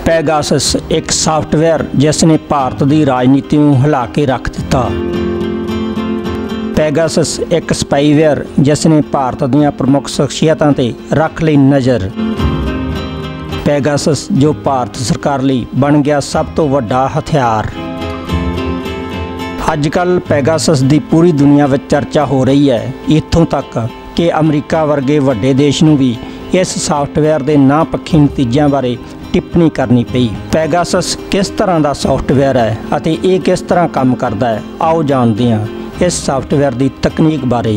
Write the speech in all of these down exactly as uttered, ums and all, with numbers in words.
Pegasus एक software जिसने भारत की राजनीति को हिला के रख दिता। पैगासस एक स्पाईवेयर जिसने भारत दीआं प्रमुख शख्सियतां ते रख ली नज़र। पैगासस जो भारत सरकार लई बन गया सब तो वड्डा हथियार। अजकल पैगासस की पूरी दुनिया में चर्चा हो रही है, इत्थों तक कि अमरीका वर्गे वड्डे देश नूं भी इस सॉफ्टवेयर के ना पक्षी नतीजों बारे टिप्पणी करनी पई। पैगासस किस तरह का सॉफ्टवेयर है अते ये किस तरह काम करता है, आओ जानते हैं इस सॉफ्टवेयर की तकनीक बारे।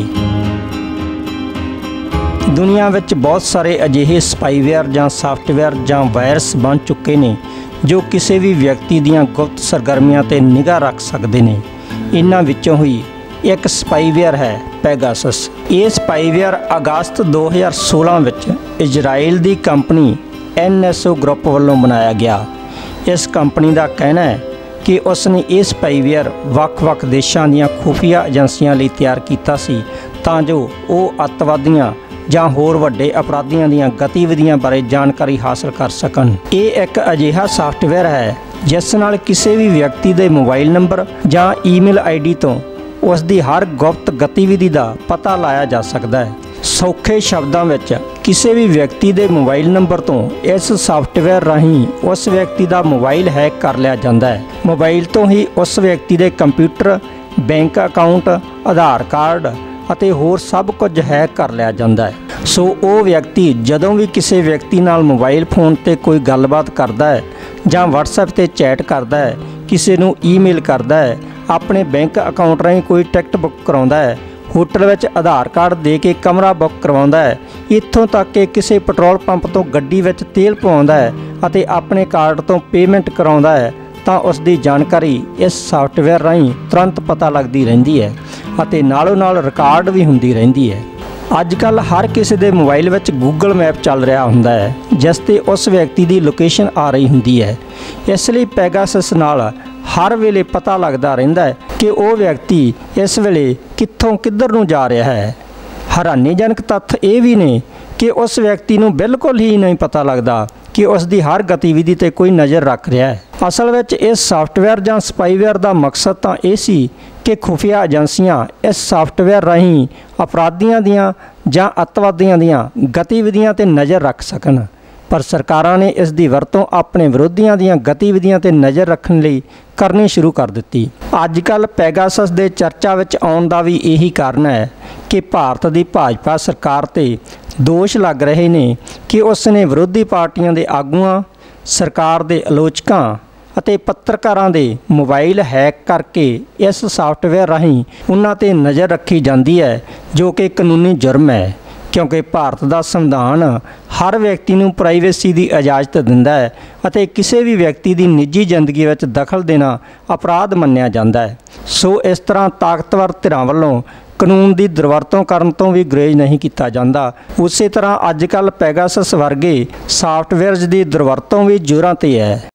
दुनिया विच बहुत सारे अजिहे स्पाईवेयर जां सॉफ्टवेयर जां वायरस बन चुके हैं जो किसी भी व्यक्ति दीआं गुप्त सरगर्मियां ते निगाह रख सकते हैं। इन्हां विचों ही एक स्पाईवेयर है पैगासस। ये स्पाईवेयर अगस्त दो हज़ार सोलह विच इजराइल की company N S O group वालों बनाया गया। इस कंपनी का कहना है कि उसने ये स्पाईवेयर ਵੱਖ-ਵੱਖ देशों ਦੀਆਂ खुफिया एजेंसियां ਲਈ ਤਿਆਰ ਕੀਤਾ ਸੀ ਤਾਂ जो वो ਅੱਤਵਾਦੀਆਂ ਜਾਂ ਹੋਰ ਵੱਡੇ ਅਪਰਾਧੀਆਂ ਦੀਆਂ ਗਤੀਵਿਧੀਆਂ ਬਾਰੇ ਜਾਣਕਾਰੀ ਹਾਸਲ ਕਰ ਸਕਣ। ਇਹ ਇੱਕ ਅਜਿਹਾ ਸੌਫਟਵੇਅਰ ਹੈ ਜਿਸ ਨਾਲ ਕਿਸੇ ਵੀ ਵਿਅਕਤੀ ਦੇ ਮੋਬਾਈਲ ਨੰਬਰ ਜਾਂ ਈਮੇਲ ਆਈਡੀ ਤੋਂ ਉਸ ਦੀ ਹਰ ਗੁਪਤ ਗਤੀਵਿਧੀ ਦਾ ਪਤਾ ਲਾਇਆ ਜਾ ਸਕਦਾ ਹੈ। सौखे शब्दों में किसी भी व्यक्ति के मोबाइल नंबर तो इस सॉफ्टवेयर राही उस व्यक्ति का मोबाइल हैक कर लिया जाता है। मोबाइल तो ही उस व्यक्ति के computer, bank account, Aadhaar card अते होर सब कुछ हैक कर लिया जाता है। सो वो व्यक्ति जदों भी किसी व्यक्ति नाल मोबाइल फोन ते कोई गलबात करता है जां व्हाट्सएप ते चैट करता है, किसी नूं ईमेल करता है, अपने बैंक अकाउंट राही कोई टिकट बुक कराउंदा है, होटल विच आधार कार्ड दे के कमरा बुक करवाउंदा है, इत्थों तक कि किसी पेट्रोल पंप तो गड्डी विच तेल पवाउंदा है अते अपने कार्ड तो पेमेंट कराउंदा है तां उस दी जानकारी इस सॉफ्टवेयर राहीं तुरंत पता लगदी रहिंदी है अते नालों नाल रिकॉर्ड भी हुंदी रहिंदी है। अजकल हर किसी के मोबाइल विच गूगल मैप चल रहा हुंदा है जिस ते उस व्यक्ति की लोकेशन आ रही हुंदी है। इसलिए पैगासस नाल हर वेले पता लगता रहिंदा है कि वो व्यक्ति इस वेले कित्थों किधर नूं जा रहा है। हैरानीजनक तत्थ ये भी ने कि उस व्यक्ति नूं बिल्कुल ही नहीं पता लगता कि उसकी हर गतिविधि ते कोई नज़र रख रहा है। असल में इस सॉफ्टवेयर जां स्पाईवेयर का मकसद तो यह सी कि खुफिया एजेंसियां इस सॉफ्टवेयर राही अपराधियों दियां जां अतवादियों दियां गतिविधियां ते नज़र रख सकन, पर सरकारां ने इस दी वरतों अपने विरोधियों दियां गतिविधियां ते नज़र रखने लई करनी शुरू कर दी। अजकल पैगासस दे चर्चा विच आउण दा भी यही कारण है कि भारत की भाजपा सरकार ते दोष लग रहे ने कि उसने विरोधी पार्टियां दे आगूआं, सरकार दे आलोचकां ਅਤੇ पत्रकारां दे मोबाइल हैक करके इस सॉफ्टवेयर राही उन्हां ते नज़र रखी जाती है, जो कि कानूनी जुर्म है क्योंकि भारत का संविधान हर व्यक्ति नूं प्राइवेसी की इजाज़त दिंदा है अते किसी भी व्यक्ति की निजी जिंदगी में दखल देना अपराध मन्निया जाता है। सो इस तरह ताकतवर धिरां वल्लों कानून की दुरवरतों करन तो भी गुरेज नहीं किया जाता। उस तरह अजकल पैगासस वर्गे सॉफ्टवेयर्स की दुरवरतों भी जोरां ते है।